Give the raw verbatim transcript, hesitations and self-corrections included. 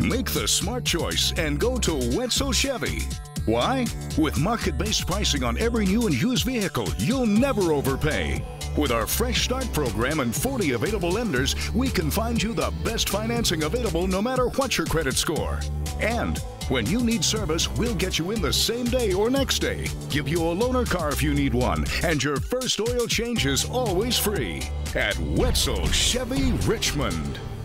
Make the smart choice and go to Wetzel Chevy. Why? With market-based pricing on every new and used vehicle, you'll never overpay. With our Fresh Start program and forty available lenders, we can find you the best financing available no matter what your credit score. And when you need service, we'll get you in the same day or next day, give you a loaner car if you need one, and your first oil change is always free at Wetzel Chevy Richmond.